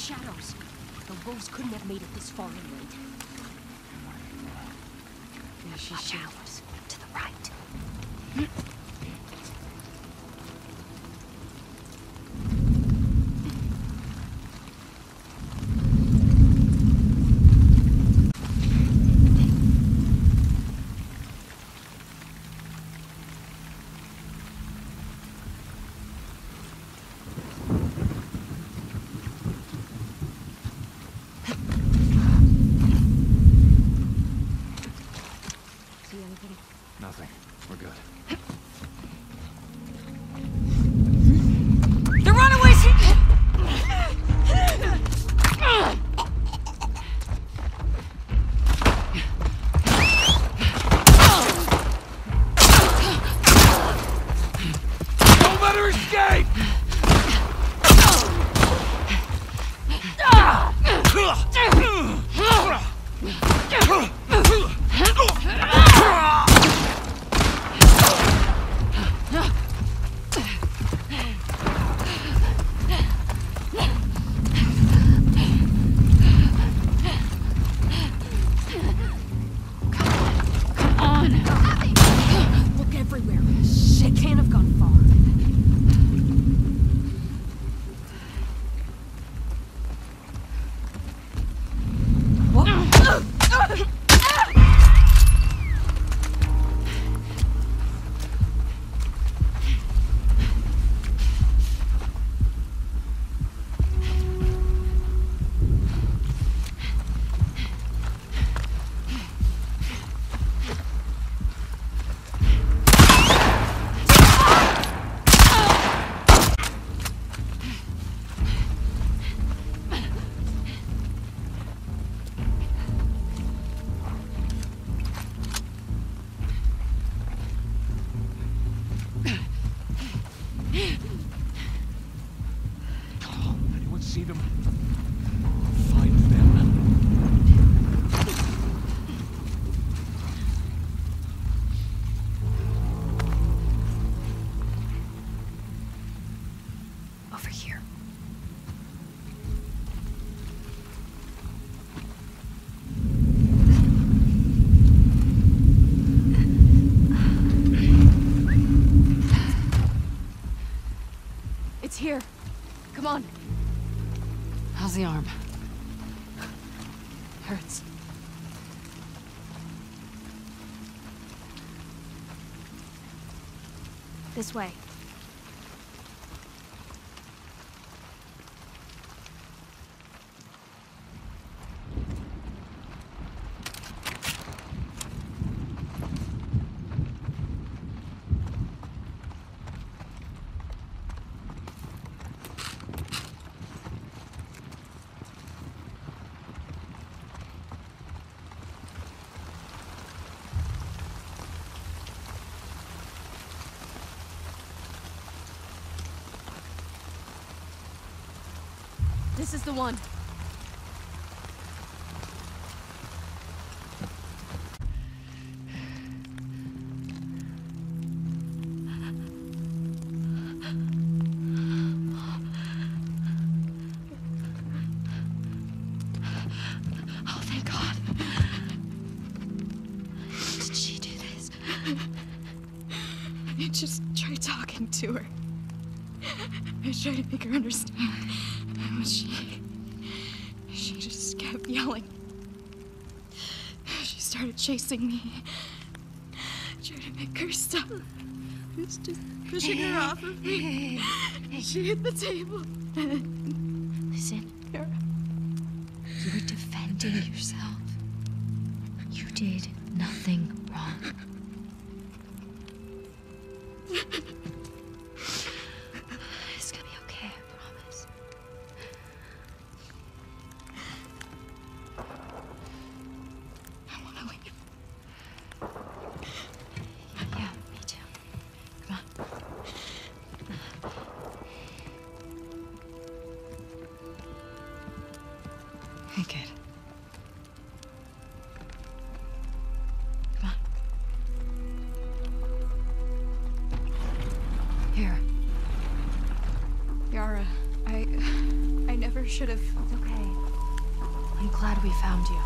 shadows. The wolves couldn't have made it this far inland. Yeah, she's Watch out. To the right. Nothing. We're good. The runaways hit! Don't let her escape! Look everywhere. Shit, can't have gone far. Anyone see them? Find them. Over here. It's here. Come on. How's the arm? Hurts. This way. This is the one. Oh, thank God. Did she do this? I just tried talking to her. I tried to make her understand. But she just kept yelling. She started chasing me. I tried to make her stop. I was just pushing her off of me. She hit the table. Listen. You were defending yourself. You did nothing wrong. It's gonna be okay, I promise. I want to leave. Yeah, me too. Come on. Hey, kid. Come on. Yara, I never should have... It's okay. I'm glad we found you.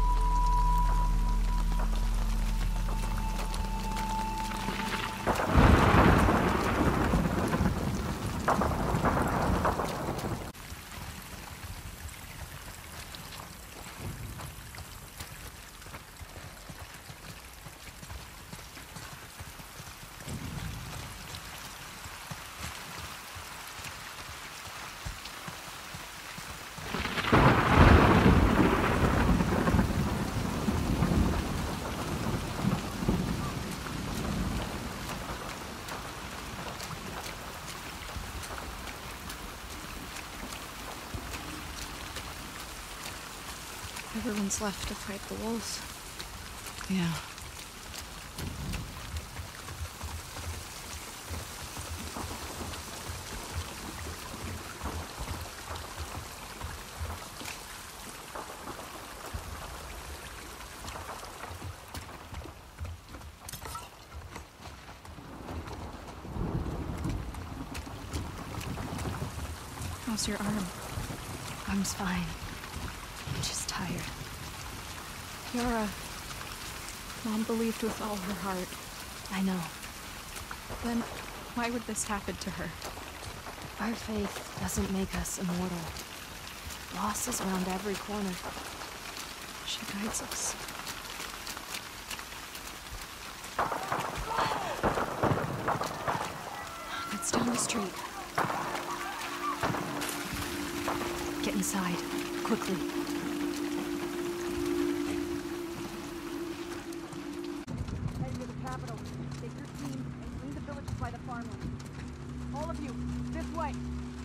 Everyone's left to fight the wolves. Yeah. How's your arm? Arm's fine. I'm just tired. Yara, Mom believed with all her heart. I know. Then why would this happen to her? Our faith doesn't make us immortal. Loss is around every corner. She guides us. It's down the street. Get inside, quickly. Head to the capital. Take your team and clean the villages by the farmland. All of you, this way.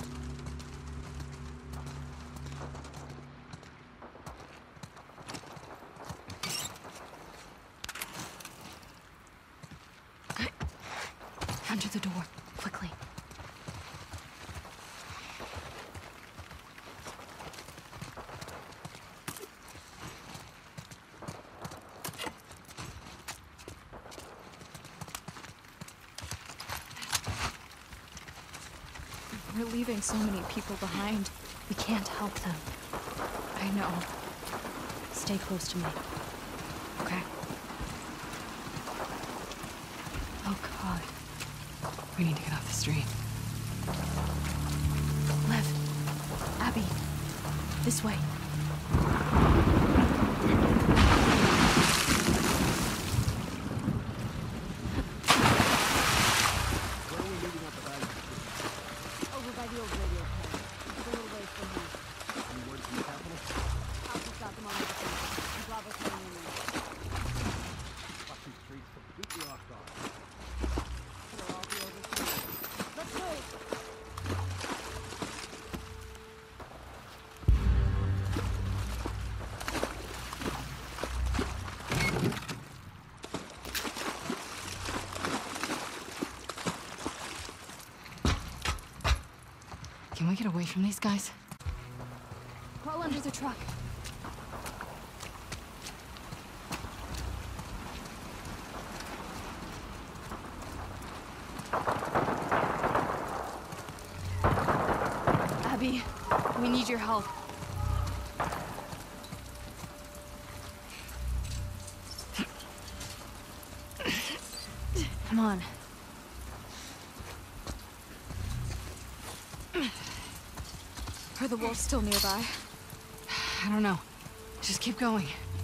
Under the door, quickly. We're leaving so many people behind. We can't help them. I know. Stay close to me. Okay. Oh, God. We need to get off the street. Left. Abby. This way. Over by the old radio plant. It's a little ways from here. Any word from the capital? I'll just got them on the street. And Bravo's coming in. Watching streets completely off guard. It'll all be over soon. Let's wait. Can we get away from these guys? Crawl under the truck. Abby, we need your help. Come on. Are the wolves still nearby? I don't know. Just keep going.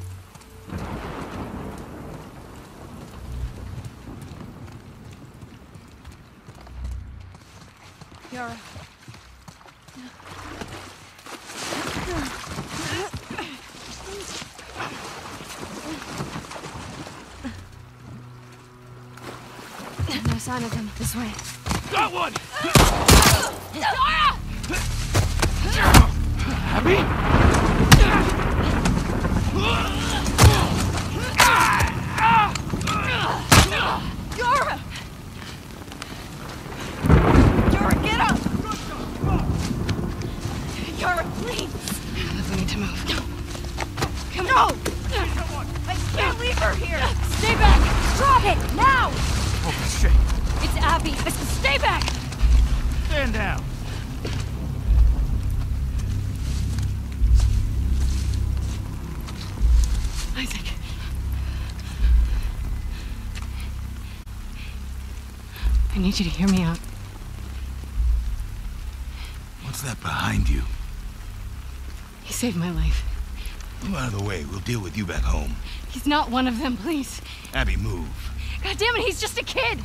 Yara. No sign of them. This way. Got one! Abby? Yara! Yara, get up! Yara, please! We need to move. Come on! I can't leave her here! Stay back! Drop it! Now! Holy shit! It's Abby! Stay back! Stand down! need you to hear me out. What's that behind you? He saved my life. Move out of the way. We'll deal with you back home. He's not one of them, please. Abby, move. God damn it, he's just a kid!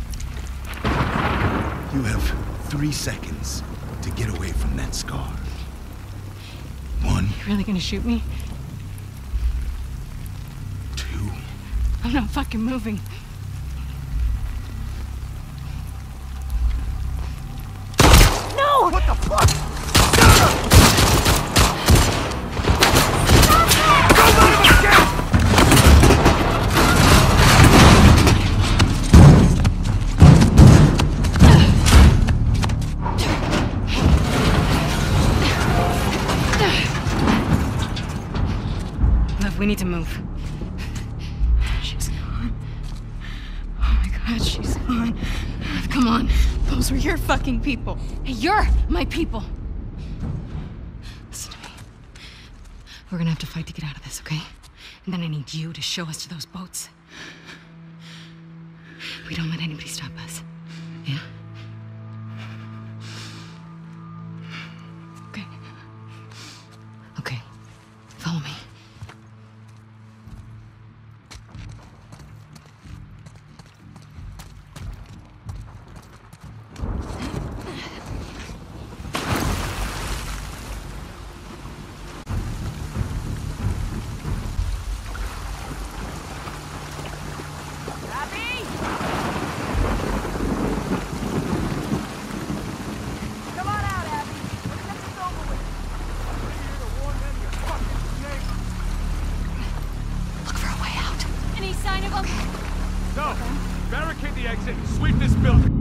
You have 3 seconds to get away from that scar. 1, You really gonna shoot me? 2. I'm not fucking moving. No! What the fuck? Love, we need to move. She's gone. Oh my god, she's gone. Love, come on. Those were your fucking people. Hey, you're my people. Listen to me. We're gonna have to fight to get out of this, okay? And then I need you to show us to those boats. We don't let anybody stop us. Yeah? Okay. Okay. Follow me. Come on out, Abby. Let's get this over with. Look for a way out. Any sign of him? No! Barricade the exit and sweep this building!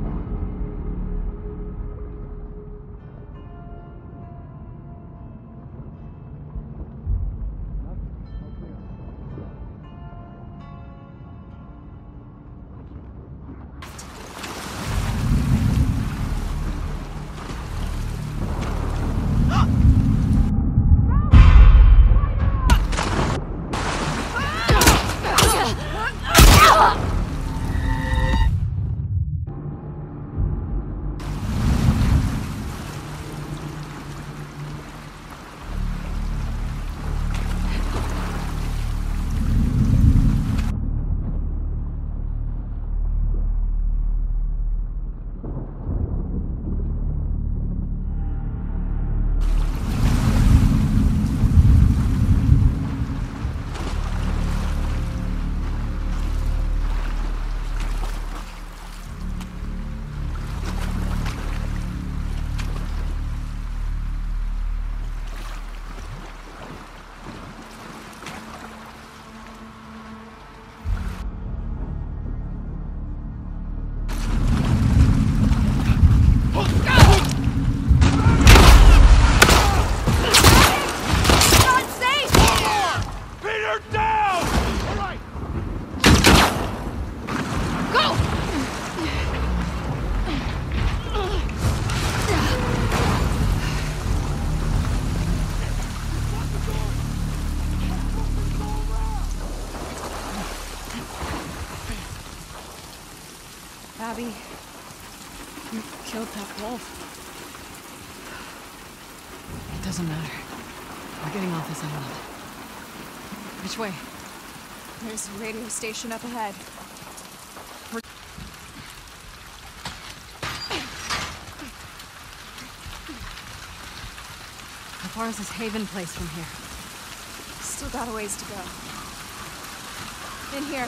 Abby, you killed that wolf. It doesn't matter. We're getting off this island. Which way? There's a radio station up ahead. How far is this Haven place from here? Still got a ways to go. In here.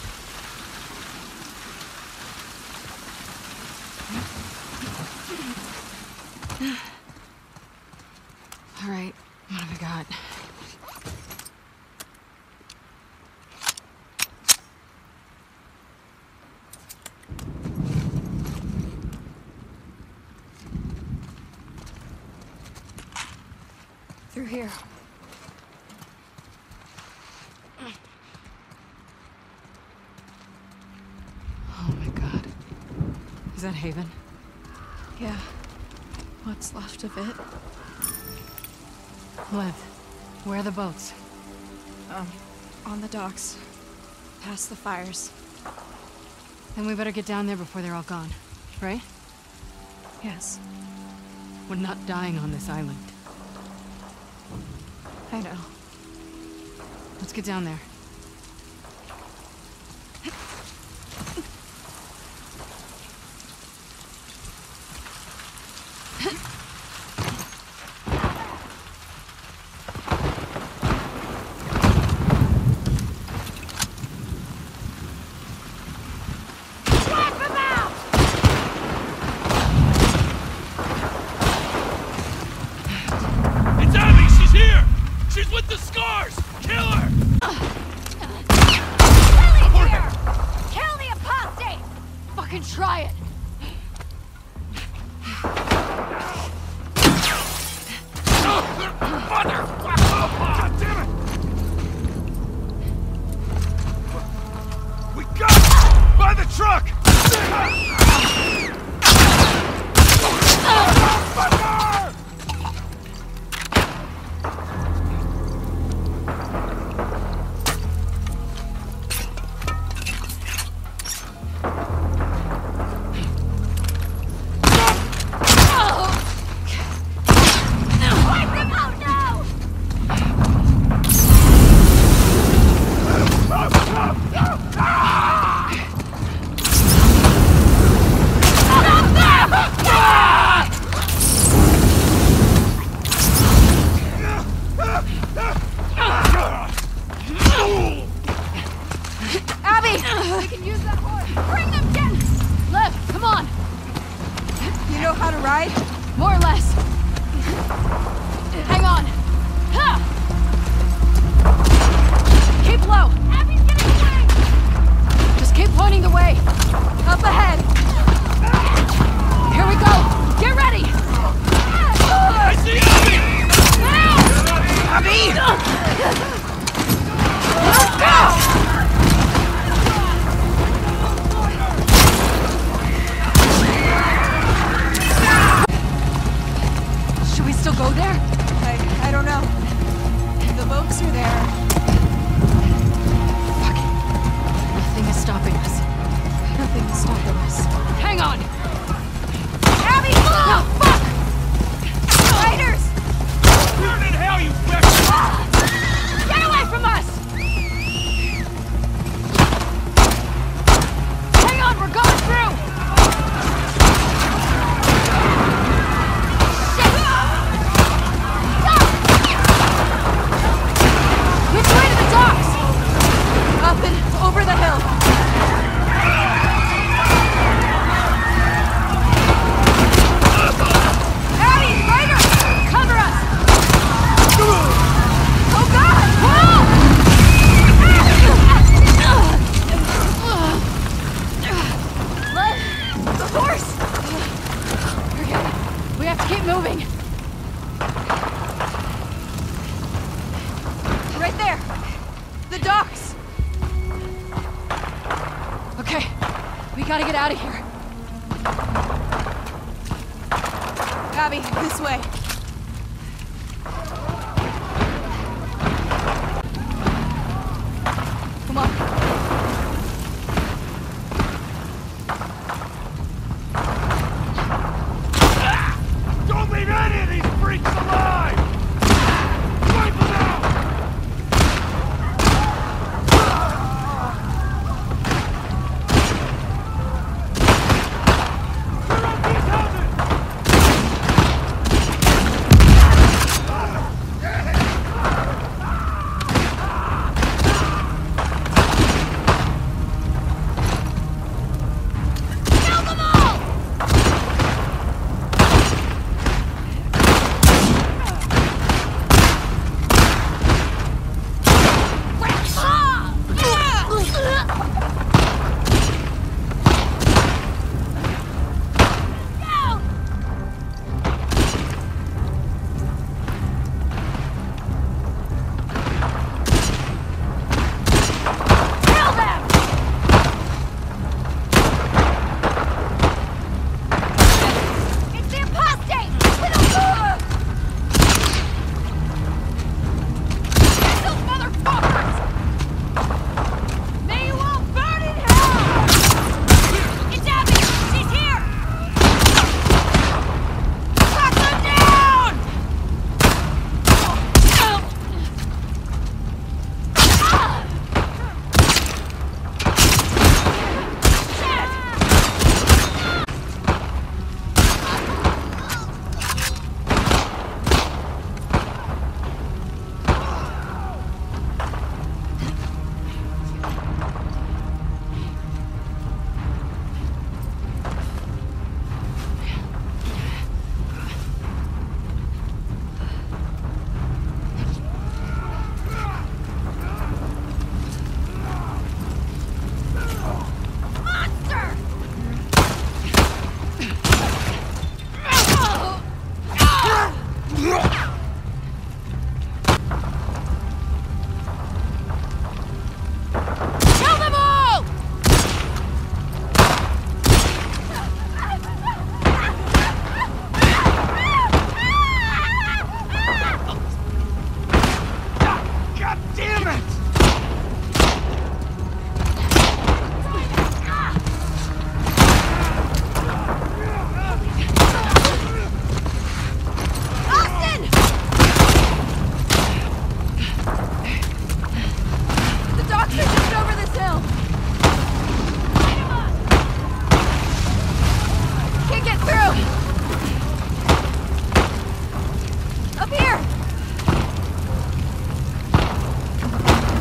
All right, what have we got? Through here. Oh my god. Is that Haven? Yeah. What's left of it? Lev, where are the boats? On the docks. Past the fires. Then we better get down there before they're all gone, right? Yes, We're not dying on this island. I know. Let's get down there. It's Abby! She's here! She's with the scars! Kill her! Lily's here! Kill the apostate! Fucking try it! Motherfucker! God damn it! We got it! By the truck! Abby! We can use that horse! Bring them, get! Liv, come on! You know how to ride? More or less. Hang on. Ha! Keep low. Abby's getting away! Just keep pointing the way. Up ahead. Here we go. Get ready. I see Abby! Let's go! Should we still go there? I don't know. The boats are there. Fuck it. Nothing is stopping us. Nothing is stopping us. Hang on! Abby! Oh, fuck! Raiders! Burn in hell, you bitch! Get away from us! Hang on, we're going through! Shit! Stop! Which way to the docks? Up and over the hill. Abby! Raiders! Cover us! Oh God! Let the horse! Okay, we have to keep moving. Right there! The docks! Okay, we gotta get out of here. Abby, this way. Come on. Don't leave any of these freaks alive! Wipe them out! God damn it! Austin! The docks are just over this hill. Can't get through. Up here.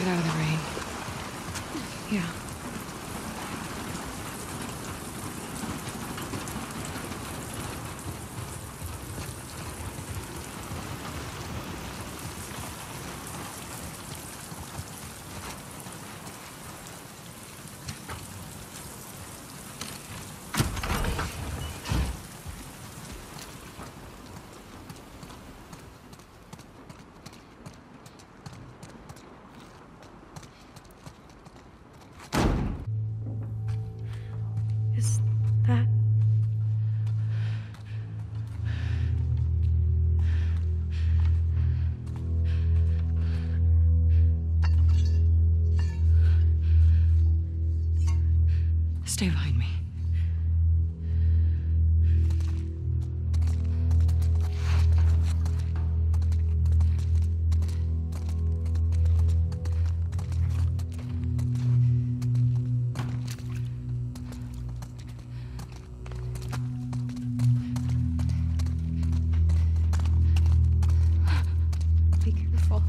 Get out of the rain. Yeah. Is that... Stay behind me. Be careful.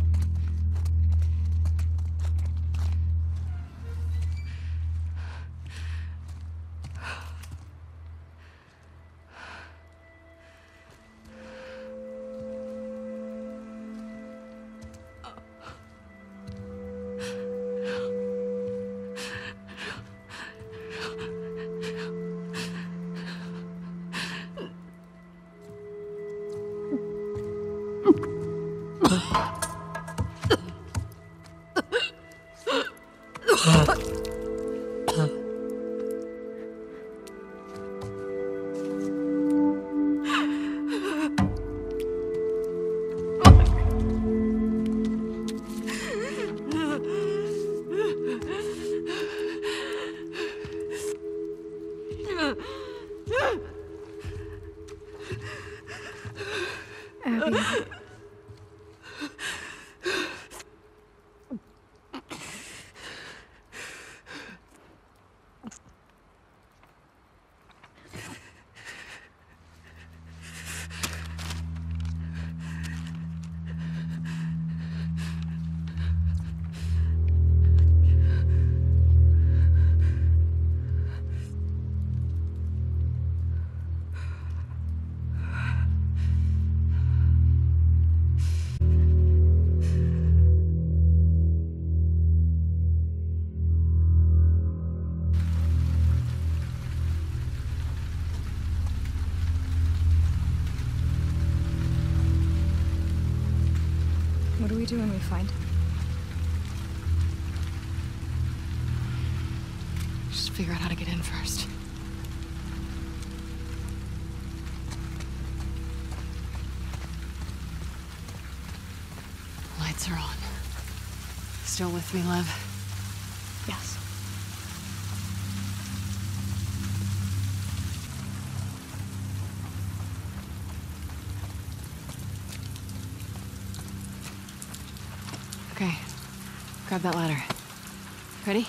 Abby. What do we do when we find him? Just figure out how to get in first. Lights are on. Still with me, Lev? Yes. Okay. Grab that ladder. Ready?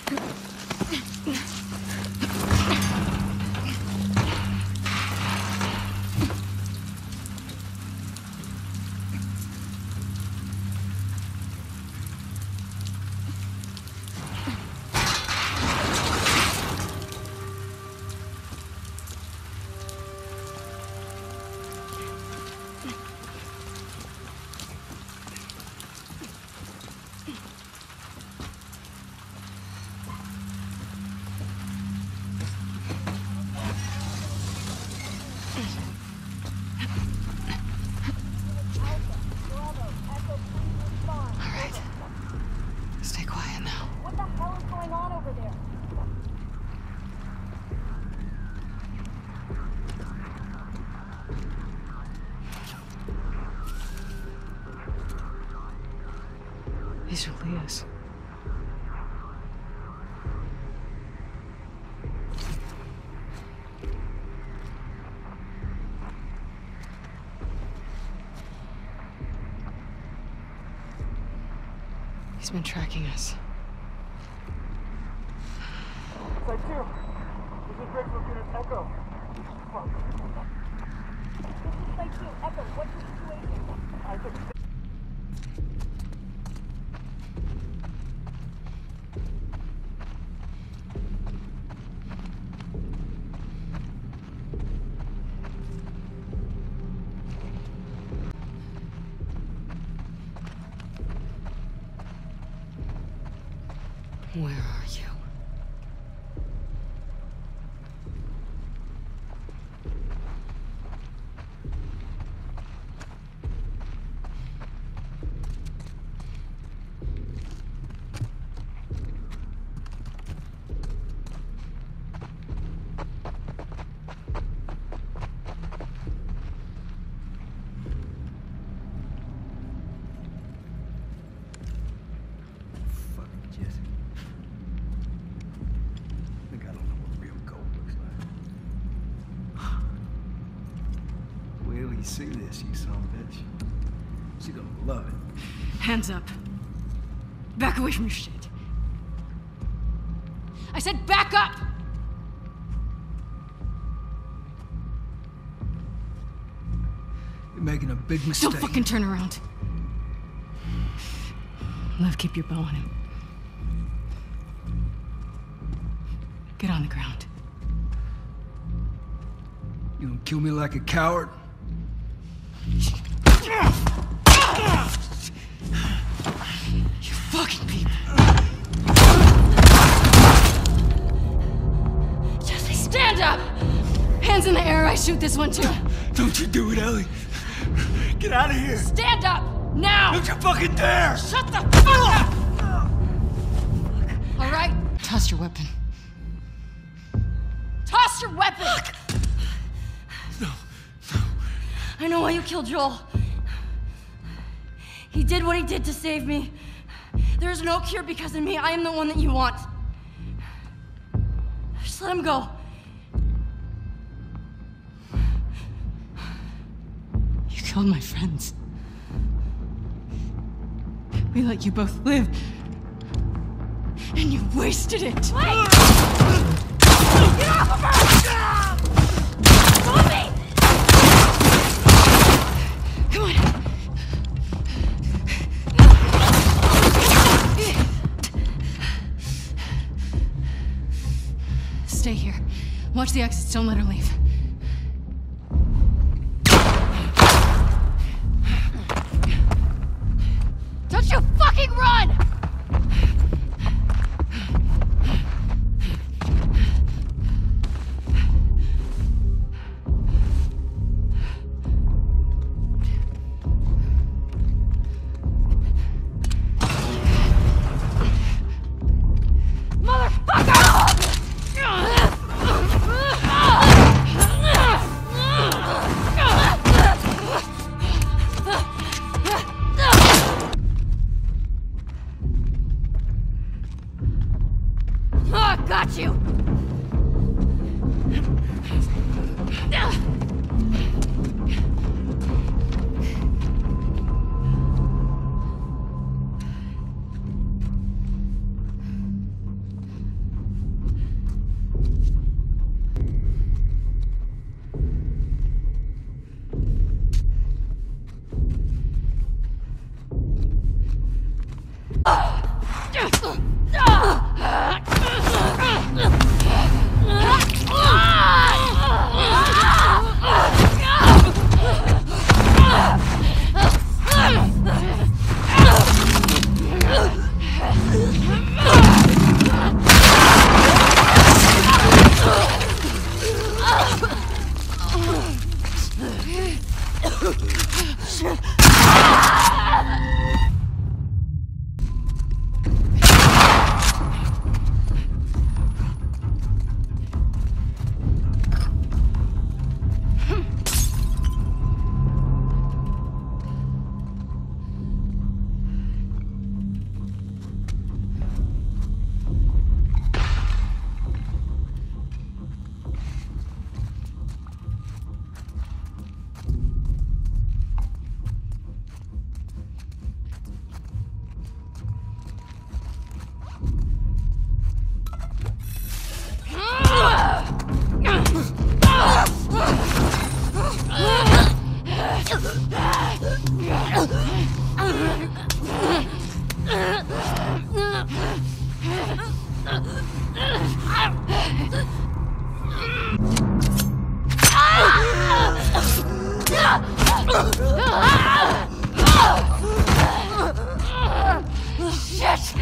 Stay quiet now. What the hell is going on over there? These are Leah's. He's been tracking us. Side 2. This is Rick Lieutenant Echo. Fuck. This is Site 2. Echo, what's the situation? I think... Where are you? See this, you son of a bitch. She's gonna love it. Hands up. Back away from your shit. I said back up! You're making a big mistake. Don't fucking turn around. Lev, keep your bow on him. Get on the ground. You gonna kill me like a coward? You fucking people. Jesse, stand up! Hands in the air, I shoot this one too. Don't you do it, Ellie. Get out of here. Stand up! Now! Don't you fucking dare! Shut the fuck up! All right? Toss your weapon. Toss your weapon! No. I know why you killed Joel. He did what he did to save me. There is no cure because of me. I am the one that you want. Just let him go. You killed my friends. We let you both live. And you wasted it. Wait! Get off of her! Move me! Come on. Stay here. Watch the exits. Don't let her leave. Don't you fucking run! Got you! Shit!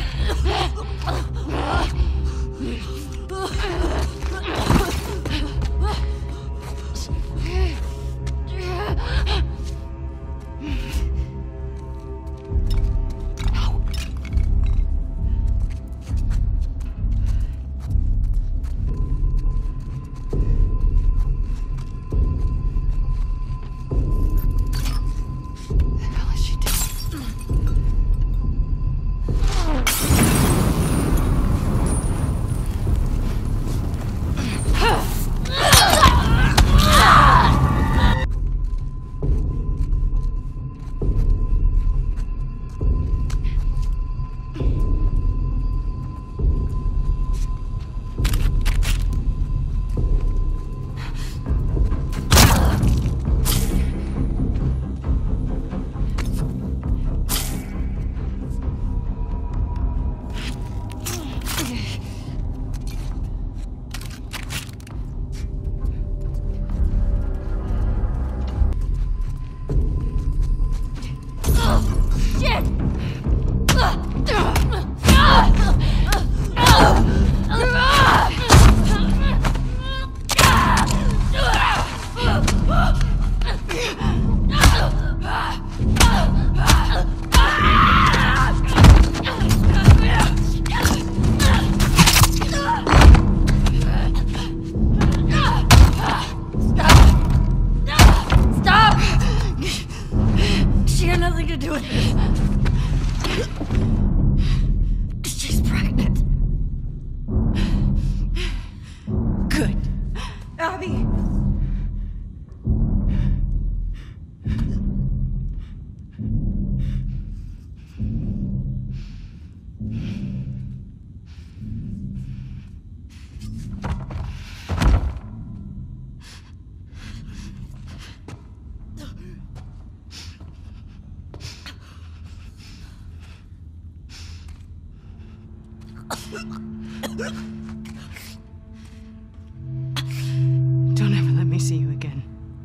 Don't ever let me see you again.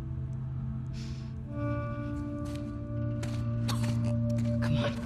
Come on.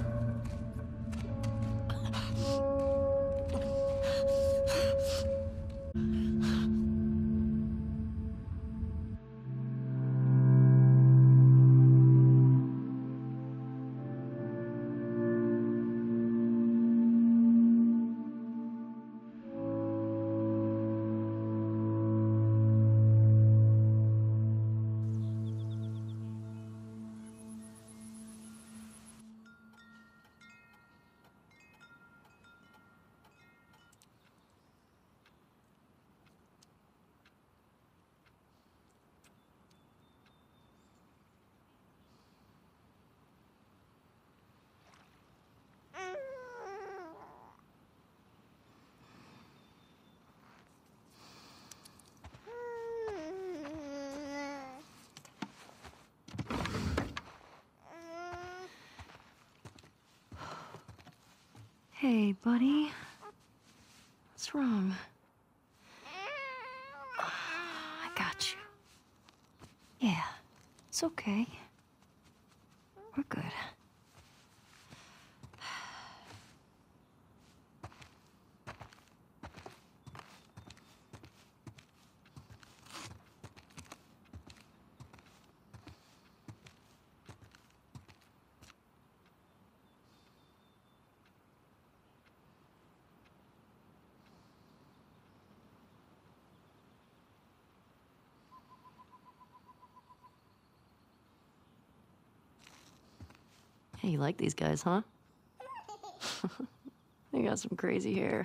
Hey, buddy. What's wrong? I got you. Yeah, it's okay. We're good. Hey, you like these guys, huh? They got some crazy hair.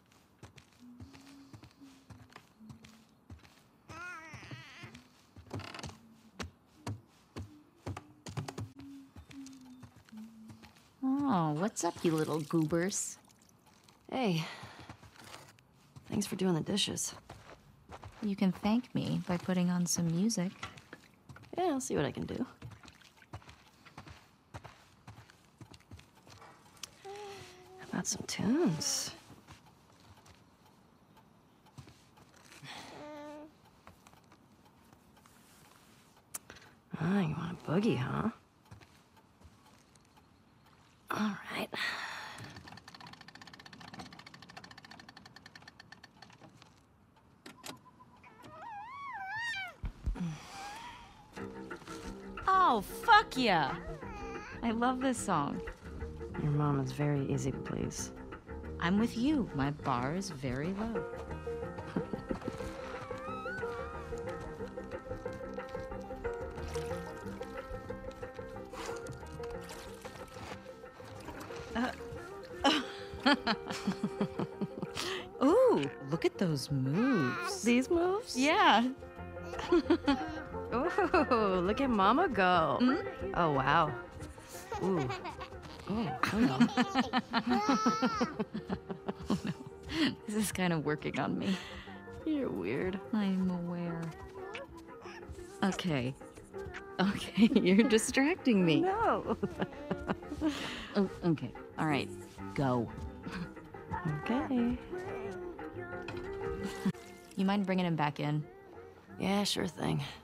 Oh, what's up, you little goobers? Hey. Thanks for doing the dishes. You can thank me by putting on some music. Yeah, I'll see what I can do. How about some tunes? Ah, you want a boogie, huh? All right. Wow, fuck yeah! I love this song. Your mom is very easy to please. I'm with you. My bar is very low. Ooh, look at those moves. These moves? Yeah. Ooh, look at Mama go. Oh, wow. Ooh. Oh, hello. Oh, no. This is kind of working on me. You're weird. I'm aware. Okay. Okay, you're distracting me. No. Oh, okay. All right. Go. Okay. You mind bringing him back in? Yeah, sure thing.